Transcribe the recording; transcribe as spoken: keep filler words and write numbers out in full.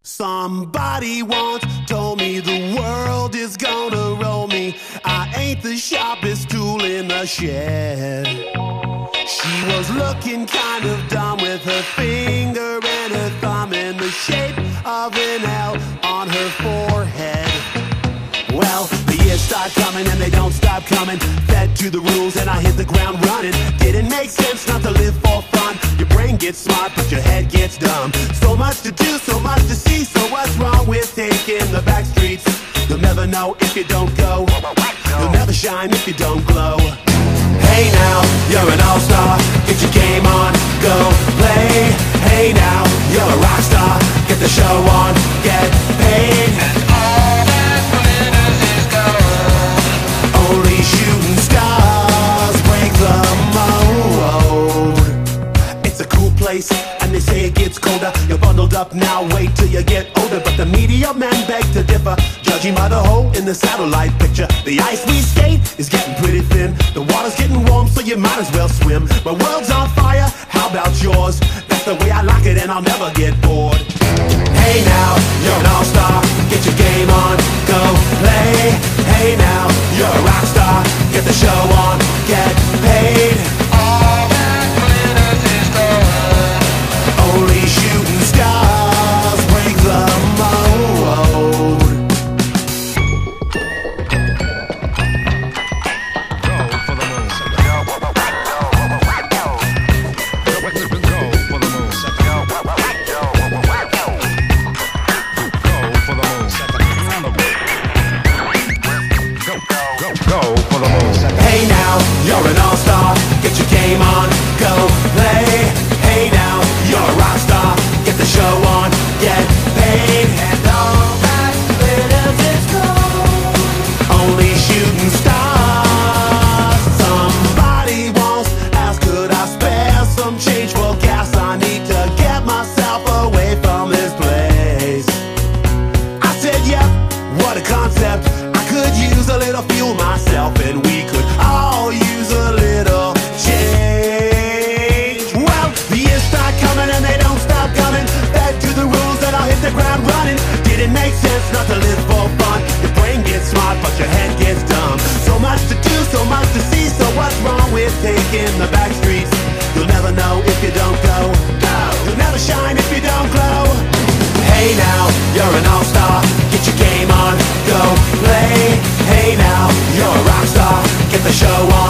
Somebody once told me the world is gonna roll me. I ain't the sharpest tool in the shed. She was looking kind of dumb with her finger and her thumb in the shape of an L on her forehead. Well, the years start coming and they don't stop coming. Fed to the rules and I hit the ground running. Didn't make sense not to live for fun. Your brain gets smart but your head gets dumb. So much to do, so much to see. So what's wrong with taking the back streets? You'll never know if you don't go. You'll never shine if you don't glow. Hey now, you're an all-star. Get your game on, go play. Hey now, you're a rock star. Get the show on, get paid. Only shooting stars break the mold. It's a cool place, and they say it gets colder. You're bundled up now, wait till you get older. But the media men beg to differ, judging by the hole in the satellite picture. The ice we skate is getting pretty thin. The water's getting warm, so you might as well swim. My world's on fire, how about yours? That's the way I like it, and I'll never get bored. Hey now, you're an all-star. Get your game on, go play. Hey now, you're a rock star. Get the show on, get paid. All that glitters is gold. Only shooting stars break the mold. Go for the moon. Go for the moon. Go for the moon. Go for the moon. Hey now, you're an all-star. Get your game on, go play. Hey now, you're a rock star. Get the show on, get paid. And all that glitters is gold. Only shooting stars. Somebody once asked, could I spare some change for gas? I need to get myself away from this place. I said, yep, what a concept. I could use a little fuel myself, and we could all use a little change. Well, the years start coming and they don't stop coming. Back to the rules and I'll hit the ground running. Didn't make sense not to live for fun. Your brain gets smart but your head gets dumb. So much to do, so much to see. So what's wrong with taking the back streets? You'll never know if you don't go. You'll never shine if you don't glow. Hey now, you're an all-star. Get your game on, go play. Hey now, you're a rock star. Get the show on.